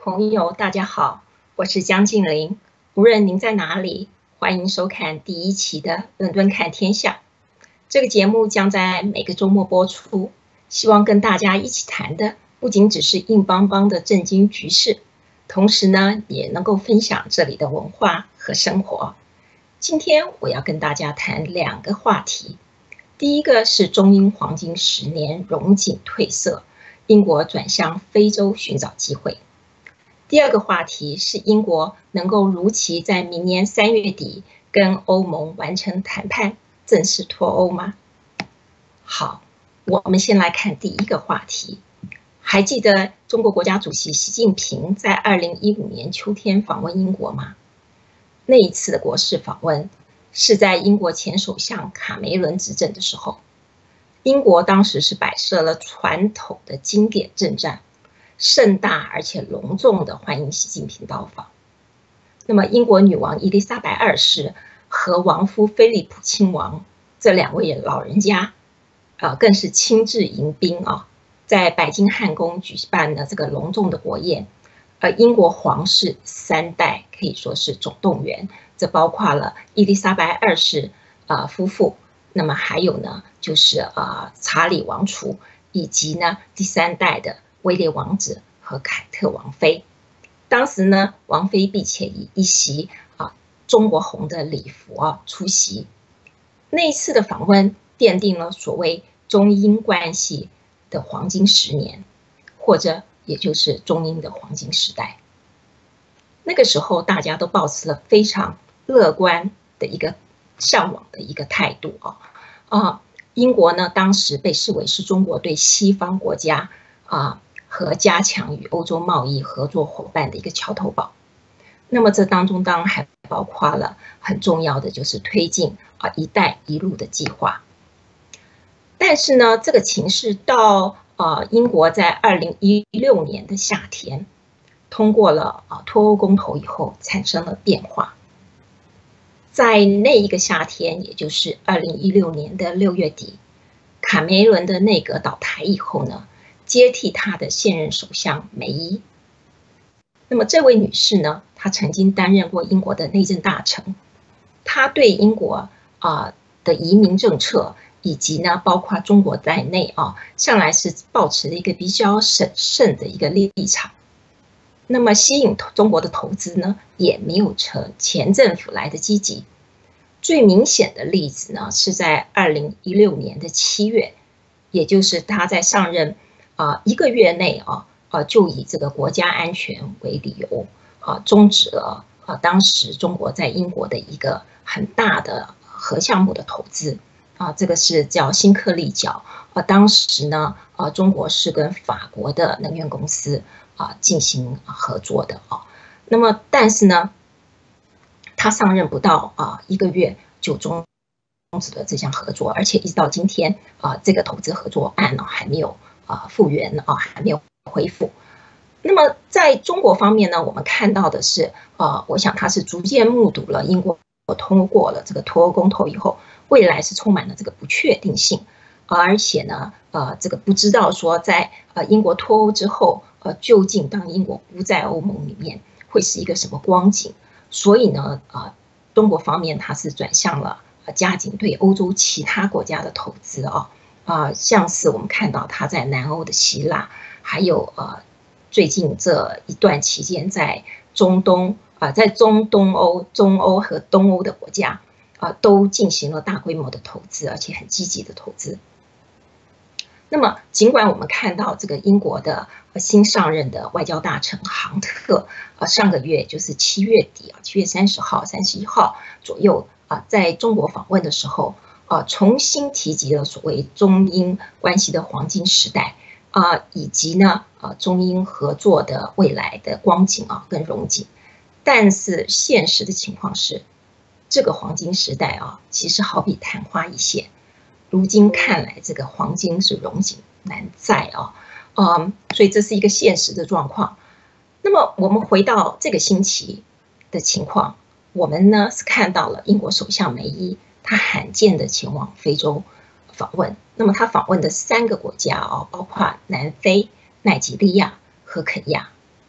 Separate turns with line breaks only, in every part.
朋友，大家好，我是江静玲。无论您在哪里，欢迎收看第一期的《伦敦看天下》。这个节目将在每个周末播出，希望跟大家一起谈的不仅只是硬邦邦的政经局势，同时呢，也能够分享这里的文化和生活。今天我要跟大家谈两个话题，第一个是中英黄金10年荣景褪色，英国转向非洲寻找机会。第二个话题是英国能够如期在明年3月底跟欧盟完成谈判，正式脱欧吗？好，我们先来看第一个话题。还记得中国国家主席习近平在2015年秋天访问英国吗？那一次的国事访问是在英国前首相卡梅伦执政的时候，英国当时是摆设了传统的经典阵仗，盛大而且隆重地欢迎习近平到访。那么，英国女王伊丽莎白2世和王夫菲利普亲王这2位老人家，更是亲自迎宾啊，在白金汉宫举办了这个隆重的国宴。英国皇室3代可以说是总动员，这包括了伊丽莎白2世夫妇，那么还有呢就是查理王储，以及呢第3代的威廉王子和凯特王妃。当时呢，王妃并且以一袭中国红的礼服出席。那一次的访问奠定了所谓中英关系的黄金10年，或者也就是中英的黄金时代。那个时候大家都抱持了非常乐观的一个向往的一个态度英国呢，当时被视为是中国对西方国家和加强与欧洲贸易合作伙伴的一个桥头堡。那么这当中当然还包括了很重要的就是推进“一带一路”的计划。但是呢，这个情势到英国在2016年的夏天通过了脱欧公投以后产生了变化。在那一个夏天，也就是2016年的6月底，卡梅伦的内阁倒台以后呢，接替他的现任首相梅伊。那么这位女士呢，她曾经担任过英国的内政大臣，她对英国的移民政策以及呢包括中国在内向来是抱持了一个比较审慎的一个立场。那么吸引中国的投资呢，也没有前政府来的积极。最明显的例子呢，是在2016年的7月，也就是他在上任1个月内就以这个国家安全为理由终止了当时中国在英国的一个很大的核项目的投资这个是叫新克利角当时呢中国是跟法国的能源公司进行合作的那么但是呢，他上任不到1个月就终止了这项合作，而且一直到今天这个投资合作案还没有复原还没有恢复。那么在中国方面呢，我们看到的是我想他是逐渐目睹了英国通过了这个脱欧公投以后，未来是充满了这个不确定性，而且呢这个不知道说在英国脱欧之后究竟当英国不在欧盟里面会是一个什么光景。所以呢中国方面它是转向了加紧对欧洲其他国家的投资像是我们看到它在南欧的希腊，还有最近这一段期间在中东在中欧和东欧的国家都进行了大规模的投资，而且很积极的投资。那么尽管我们看到这个英国的新上任的外交大臣杭特上个月就是7月底7月30号、31号左右在中国访问的时候重新提及了所谓中英关系的黄金时代以及呢中英合作的未来的光景跟荣景。但是现实的情况是，这个黄金时代其实好比昙花一现，如今看来这个黄金是荣景难再所以这是一个现实的状况。那么我们回到这个星期的情况，我们呢是看到了英国首相梅伊他罕见的前往非洲访问。那么他访问的3个国家包括南非、奈及利亚和肯亚。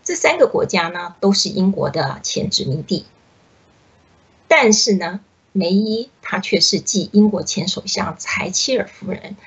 这3个国家呢都是英国的前殖民地，但是呢，梅伊她却是继英国前首相柴契尔夫人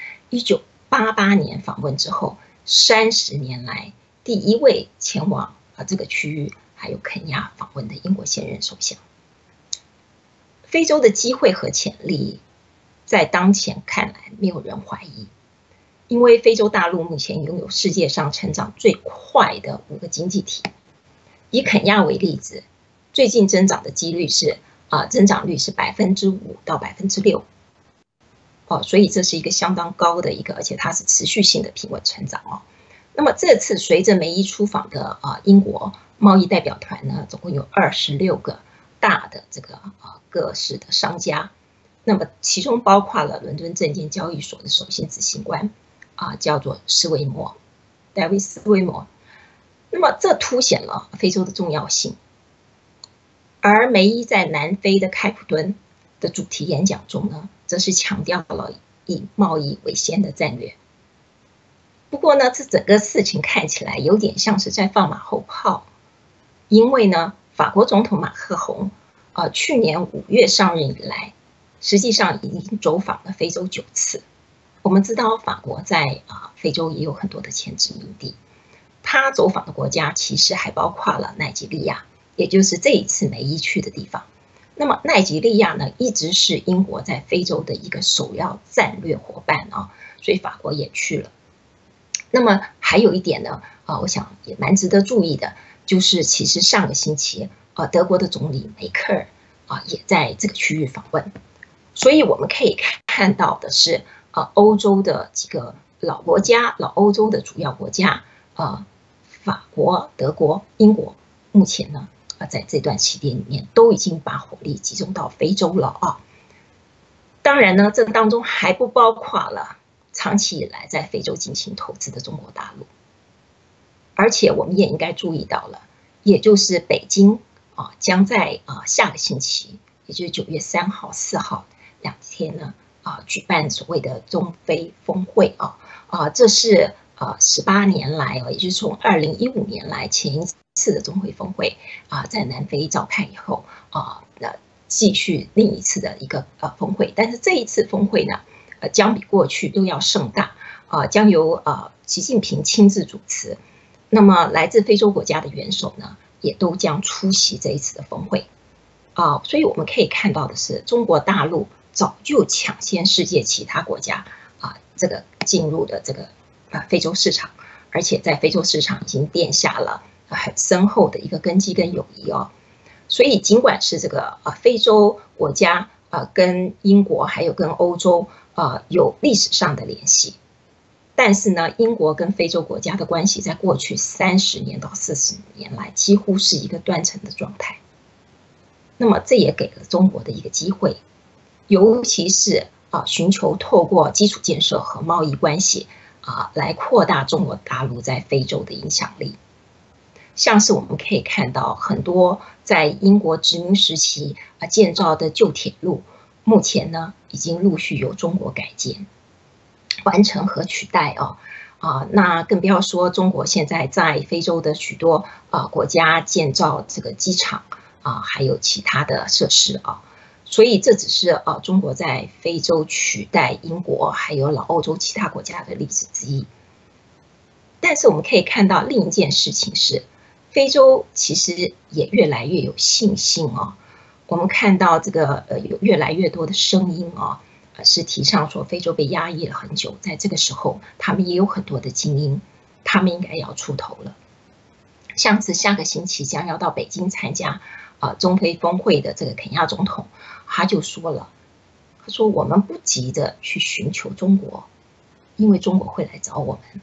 1988年访问之后，30年来第一位前往这个区域还有肯亚访问的英国现任首相。非洲的机会和潜力，在当前看来没有人怀疑，因为非洲大陆目前拥有世界上成长最快的5个经济体。以肯亚为例子，最近增长的几率是增长率是5%到6%，所以这是一个相当高的一个，而且它是持续性的平稳成长哦。那么这次随着梅伊出访的英国贸易代表团呢，总共有26个大的这个各式的商家，那么其中包括了伦敦证券交易所的首席执行官叫做施维摩，戴维斯·维摩。那么这凸显了非洲的重要性。而梅伊在南非的开普敦的主题演讲中呢，则是强调了以贸易为先的战略。不过呢，这整个事情看起来有点像是在放马后炮，因为呢，法国总统马克宏去年5月上任以来，实际上已经走访了非洲9次。我们知道法国在非洲也有很多的前殖民地，他走访的国家其实还包括了奈及利亚，也就是这一次梅伊去的地方。那么奈及利亚呢，一直是英国在非洲的一个首要战略伙伴所以法国也去了。那么还有一点呢，我想也蛮值得注意的，就是其实上个星期德国的总理梅克尔也在这个区域访问。所以我们可以看到的是，欧洲的几个老国家、老欧洲的主要国家，法国、德国、英国，目前呢，在这段期间里面都已经把火力集中到非洲了当然呢，这当中还不包括了长期以来在非洲进行投资的中国大陆。而且我们也应该注意到了，也就是北京将在下个星期，也就是9月3号、4号2天呢举办所谓的中非峰会这是18年来也就是从2015年来前一次的中非峰会在南非召开以后继续另一次的一个峰会。但是这一次峰会呢，将比过去都要盛大将由习近平亲自主持。那么来自非洲国家的元首呢，也都将出席这一次的峰会所以我们可以看到的是，中国大陆早就抢先世界其他国家这个进入的这个非洲市场，而且在非洲市场已经奠下了很深厚的一个根基跟友谊所以尽管是这个非洲国家跟英国还有跟欧洲有历史上的联系，但是呢，英国跟非洲国家的关系在过去30年到40年来几乎是一个断层的状态。那么这也给了中国的一个机会，尤其是寻求透过基础建设和贸易关系来扩大中国大陆在非洲的影响力。像是我们可以看到很多在英国殖民时期建造的旧铁路，目前呢已经陆续由中国改建完成和取代那更不要说中国现在在非洲的许多国家建造这个机场还有其他的设施所以这只是中国在非洲取代英国还有老欧洲其他国家的例子之一。但是我们可以看到另一件事情是，非洲其实也越来越有信心我们看到这个有越来越多的声音是提倡说非洲被压抑了很久，在这个时候他们也有很多的精英，他们应该要出头了。像是下个星期将要到北京参加中非峰会的这个肯亚总统，他就说了，他说我们不急着去寻求中国，因为中国会来找我们。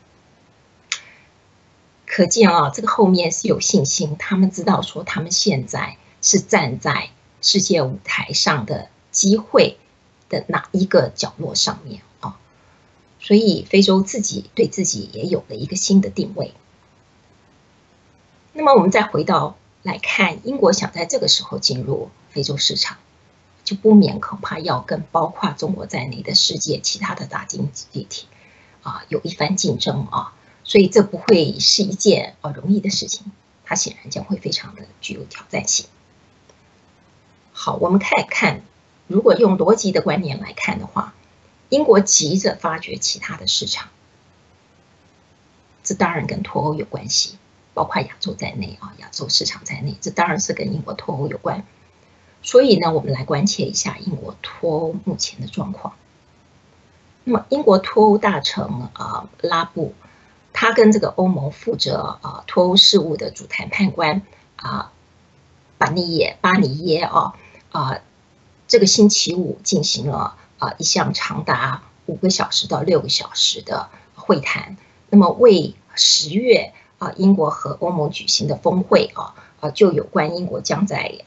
可见这个后面是有信心，他们知道说他们现在是站在世界舞台上的机会的哪一个角落上面所以非洲自己对自己也有了一个新的定位。那么我们再回到来看，英国想在这个时候进入非洲市场，就不免恐怕要跟包括中国在内的世界其他的大经济体有一番竞争所以这不会是一件容易的事情。 它显然将会非常的具有挑战性。好，我们看，如果用逻辑的观念来看的话，英国急着发掘其他的市场，这当然跟脱欧有关系，包括亚洲在内亚洲市场在内，这当然是跟英国脱欧有关。所以呢，我们来关切一下英国脱欧目前的状况。那么，英国脱欧大臣拉布，他跟这个欧盟负责脱欧事务的主谈判官巴尼耶这个星期五进行了一项长达5个小时到6个小时的会谈。那么为10月英国和欧盟举行的峰会就有关英国将在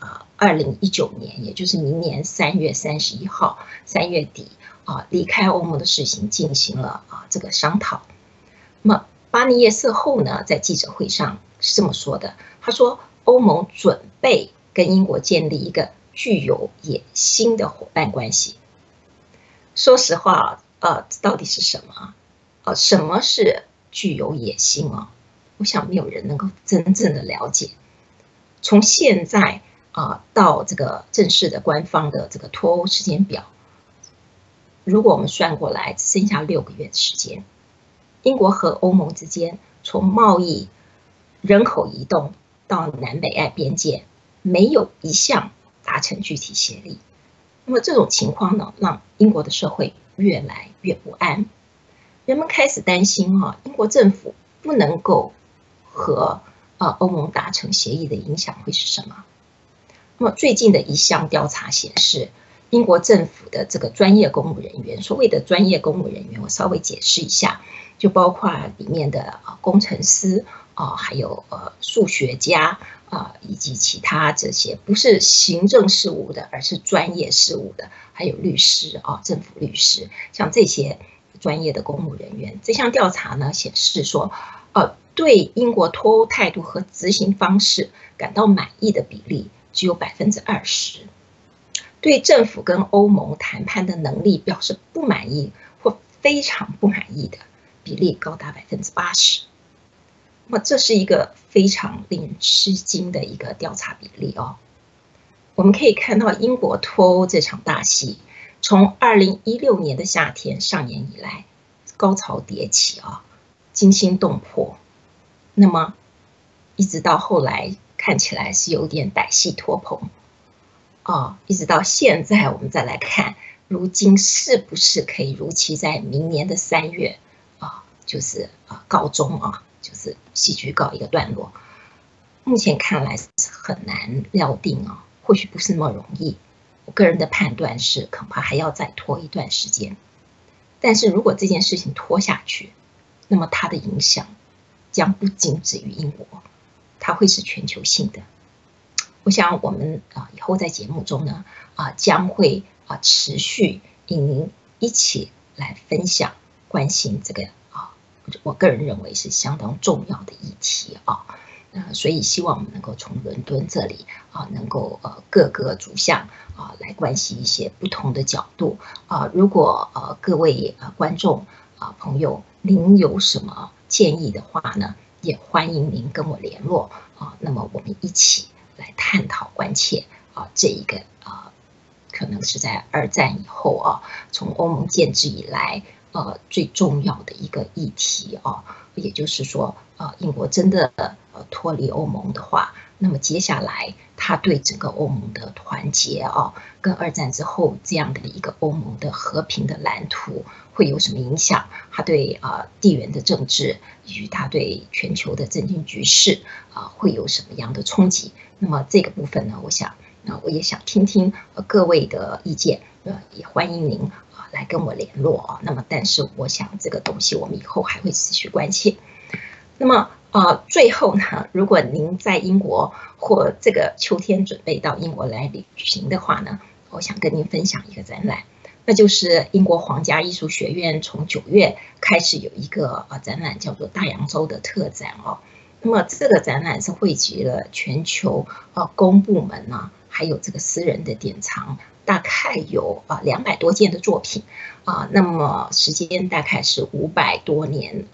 2019年，也就是明年3月31号3月底离开欧盟的事情进行了这个商讨。那么巴尼耶事后呢，在记者会上是这么说的，他说欧盟准备跟英国建立一个具有野心的伙伴关系。说实话到底是什么什么是具有野心我想没有人能够真正的了解。从现在到这个正式的官方的这个脱欧时间表，如果我们算过来，只剩下6个月的时间，英国和欧盟之间从贸易、人口移动到南北岸边界，没有一项达成具体协议。那么这种情况呢，让英国的社会越来越不安。人们开始担心英国政府不能够和欧盟达成协议的影响会是什么？那么最近的一项调查显示，英国政府的这个专业公务人员，所谓的专业公务人员，我稍微解释一下，就包括里面的工程师还有数学家以及其他这些不是行政事务的，而是专业事务的，还有律师政府律师，像这些专业的公务人员。这项调查呢显示说，对英国脱欧态度和执行方式感到满意的比例只有20%，对政府跟欧盟谈判的能力表示不满意或非常不满意的比例高达80%。那么这是一个非常令人吃惊的一个调查比例我们可以看到，英国脱欧这场大戏，从2016年的夏天上演以来，高潮迭起惊心动魄。那么一直到后来看起来是有点歹戏拖棚一直到现在我们再来看，如今是不是可以如期在明年的3月就是告终就是戏剧告一个段落。目前看来是很难料定或许不是那么容易。我个人的判断是，恐怕还要再拖一段时间。但是如果这件事情拖下去，那么它的影响将不仅止于英国，它会是全球性的。我想我们以后在节目中呢将会持续与您一起来分享关心这个我个人认为是相当重要的议题所以希望我们能够从伦敦这里能够各个主项来关心一些不同的角度如果各位观众朋友您有什么建议的话呢，也欢迎您跟我联络那么我们一起来探讨关切这一个可能是在2战以后从欧盟建制以来最重要的一个议题也就是说英国真的脱离欧盟的话，那么接下来它对整个欧盟的团结跟2战之后这样的一个欧盟的和平的蓝图会有什么影响？它对地缘的政治以及它对全球的政经局势会有什么样的冲击？那么这个部分呢，我想我也想听听各位的意见，也欢迎您来跟我联络那么但是我想这个东西我们以后还会持续关切。那么最后呢，如果您在英国或这个秋天准备到英国来旅行的话呢，我想跟您分享一个展览，那就是英国皇家艺术学院从9月开始有一个展览，叫做大洋洲的特展那么这个展览是汇集了全球公部门还有这个私人的典藏，大概有200多件的作品那么时间大概是500多年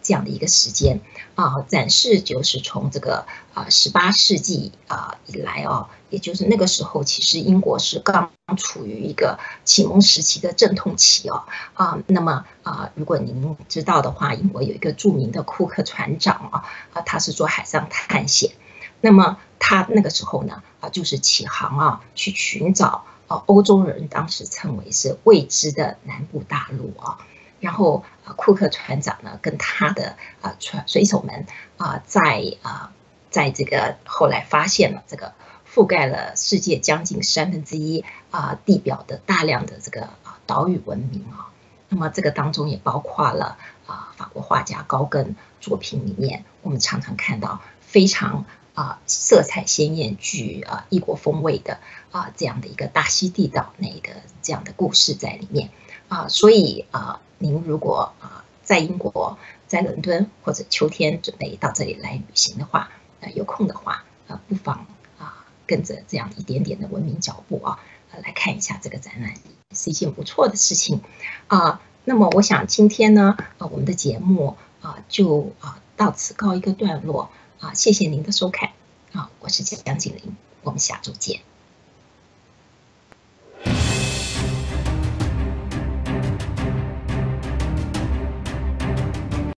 这样的一个时间展示就是从这个18世纪以来也就是那个时候，其实英国是刚处于一个启蒙时期的阵痛期那么如果您知道的话，英国有一个著名的库克船长他是做海上探险，那么他那个时候呢就是起航去寻找欧洲人当时称为是未知的南部大陆然后库克船长呢跟他的水手们在这个后来发现了这个覆盖了世界将近1/3地表的大量的这个岛屿文明那么这个当中也包括了法国画家高更作品里面我们常常看到非常色彩鲜艳、具异国风味的这样的一个大溪地岛内的这样的故事在里面所以您如果在英国、在伦敦或者秋天准备到这里来旅行的话，有空的话不妨跟着这样一点点的文明脚步来看一下这个展览，是一件不错的事情那么我想今天呢我们的节目就到此告一个段落谢谢您的收看我是江景玲，我们下周见。